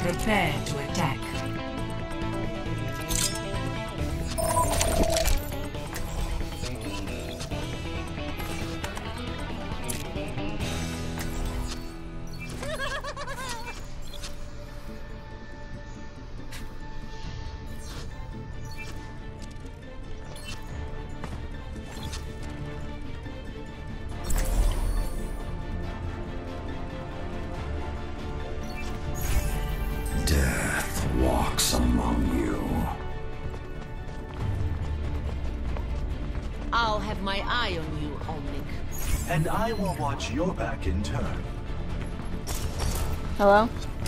Prepare to attack. Death walks among you. I'll have my eye on you, Omnic. And I will watch your back in turn. Hello?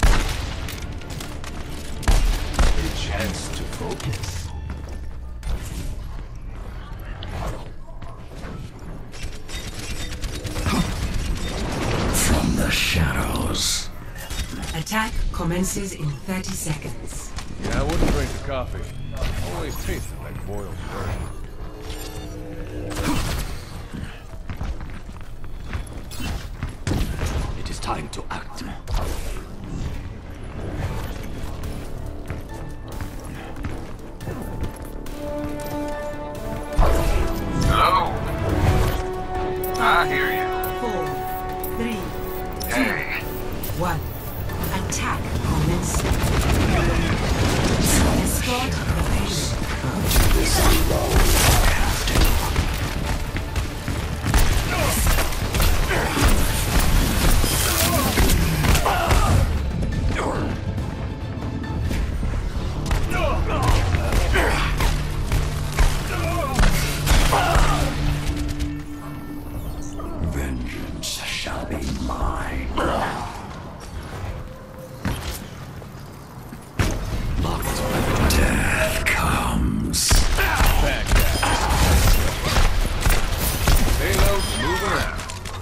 A chance to focus. From the shadows. Attack commences in 30 seconds. Yeah, I wouldn't drink the coffee. Always tasted like boiled bird. It is time to act. Hello? I hear you. 4, 3, 2, Hey. 1. Attack commencing. Escort the payload. Vengeance shall be mine. Death comes. Back Payload's moving out.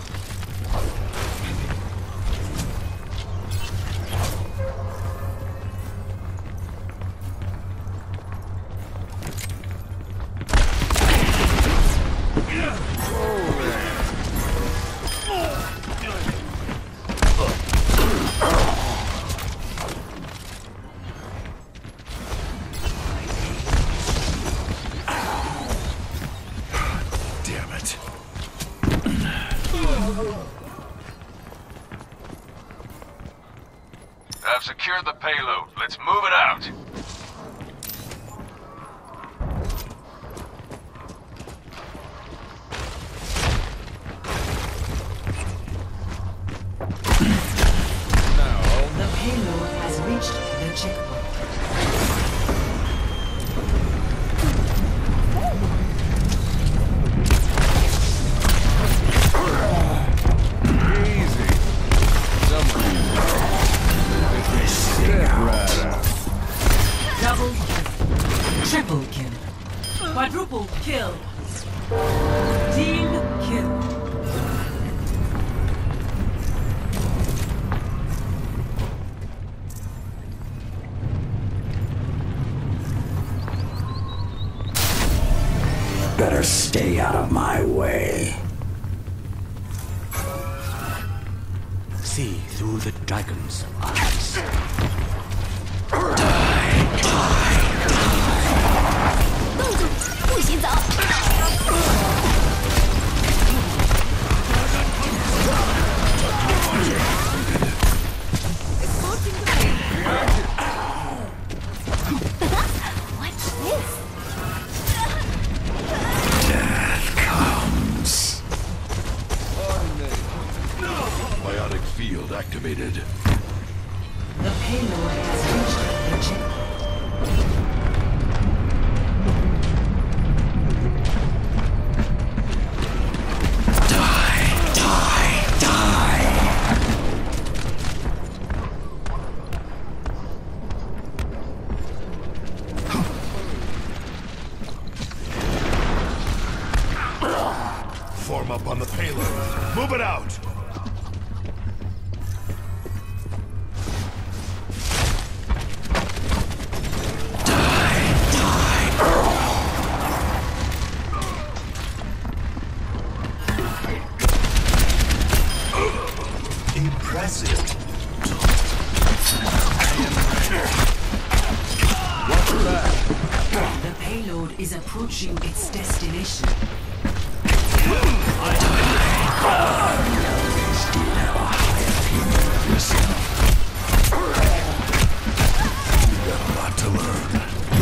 Damn it. I've secured the payload. Let's move it out. The payload has reached the checkpoint. Easy. Someone. Step right out. Double kill. Triple kill. Quadruple kill. Team kill. Better stay out of my way. See through the dragon's eyes. Die, die, die. 冻住，不许走！ What's this? Death comes. Biotic field activated. The payload has reached the checkpoint. Die, die, die. Form up on the payload. Move it out. Impressive. I am approaching its destination. A lot to learn.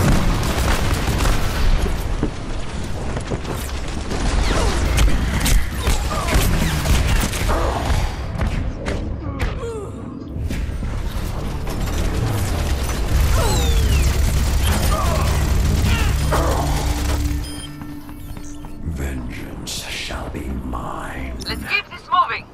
Vengeance shall be mine. Let's keep this moving.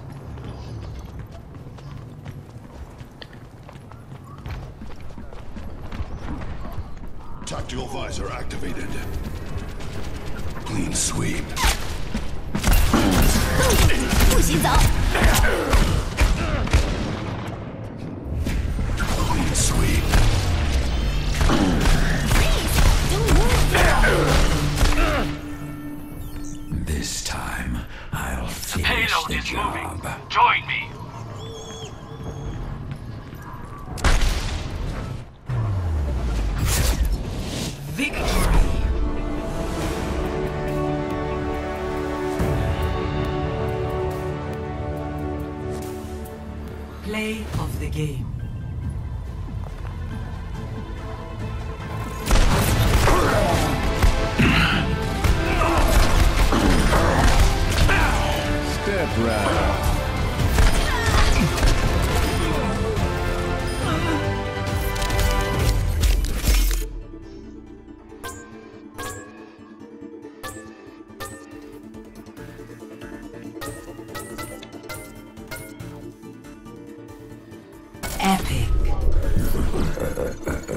Tactical visor activated. Clean sweep. 不许走！ Clean sweep. Don't move! This time, I'll finish Payload the is moving. job. Join me. Victory. Play of the game. Step right. Epic.